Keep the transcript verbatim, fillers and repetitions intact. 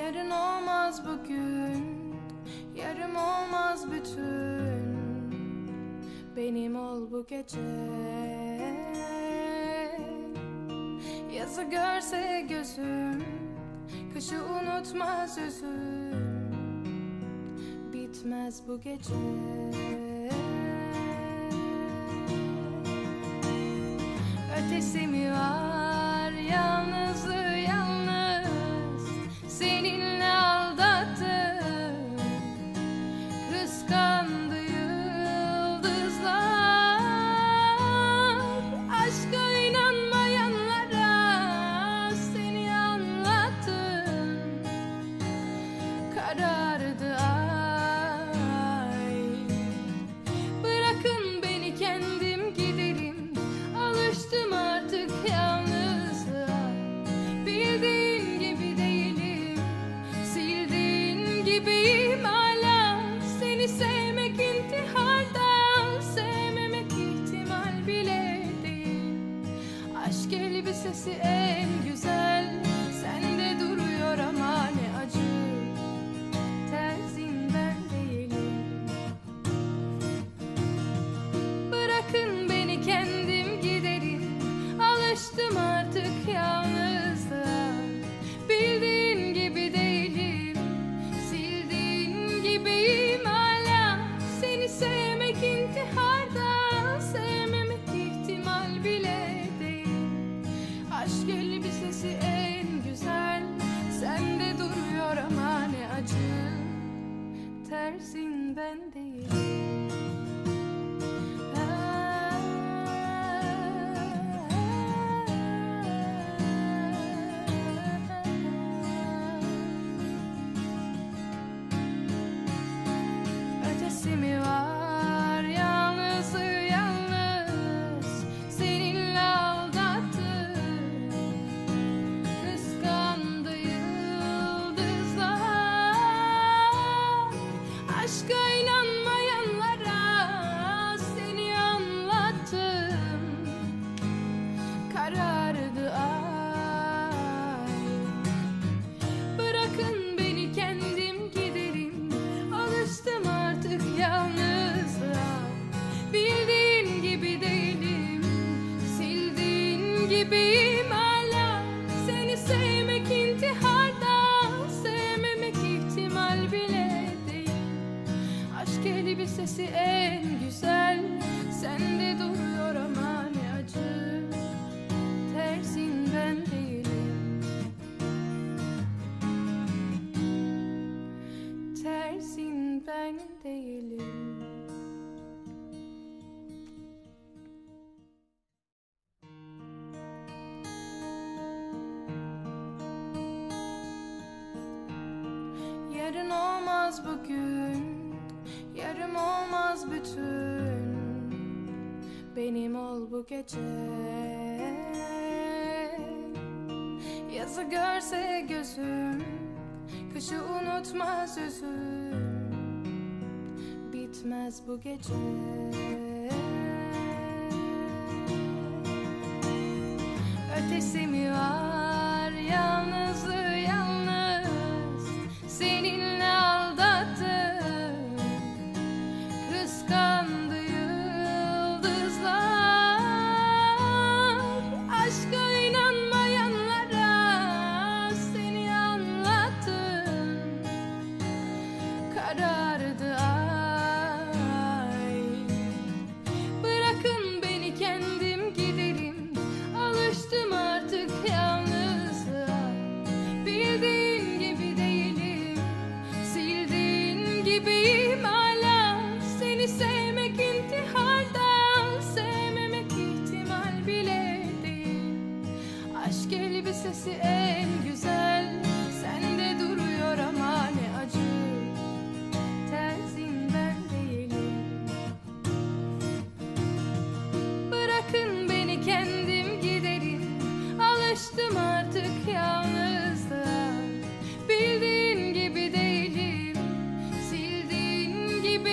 Yarın olmaz bugün, yarım olmaz bütün. Benim ol bu gece. Yazı görse gözüm, kışı unutmaz üzüm. Bitmez bu gece. Ötesi mi var yalnızlığı yalnız, seninle aldattım, kıskandı yıldızlar. Aşka inanmayanlara seni anlattım, karardı ay. Bırakın beni kendim giderim, alıştım artık yalnızlığa. Bildiğin gibi değilim, sildiğin gibiyim hala. Seni sevmek intihardan, sevmemek ihtimal bile değil. Aşk elbisesi en güzel, sende duruyor ama ne acı. Terzin ben değilim. Bırakın beni kendim giderim, alıştım artık yalnızlığa. Bildiğin gibi değilim, sildiğin gibiyim hala. Seni sevmek intihardan, sevmemek ihtimal bile değil. Aşk elbisesi en güzel, sende duruyor ama ne acı. Terzin ben değilim. Ötesi mi var yalnızlığı yalnız, seninle aldattım, kıskandı yıldızlar. Aşka inanmayanlara seni anlattım, karardı ay. Bırakın beni kendim giderim, alıştım artık yalnızlığa. Bildiğin gibi değilim, sildiğin gibiyim hala. Seni sevmek intihardan, sevmemek ihtimal bile değil. Aşk elbisesi en güzel, sende duruyor ama ne acı. Terzin ben değilim. Terzin ben değilim. Yarın olmaz bugün, yarım olmaz bütün. Benim ol bu gece. Yazı görse gözüm, kışı unutmaz üzüm. Bitmez bu gece. Ötesi